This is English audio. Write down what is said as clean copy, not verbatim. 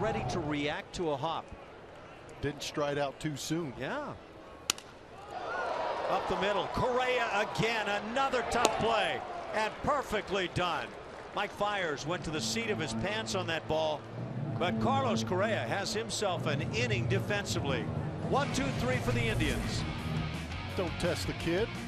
ready to react to a hop. Didn't stride out too soon. Yeah. Up the middle, Correa again, another tough play, and perfectly done. Mike Fiers went to the seat of his pants on that ball, but Carlos Correa has himself an inning defensively. 1-2-3 for the Indians. Don't test the kid.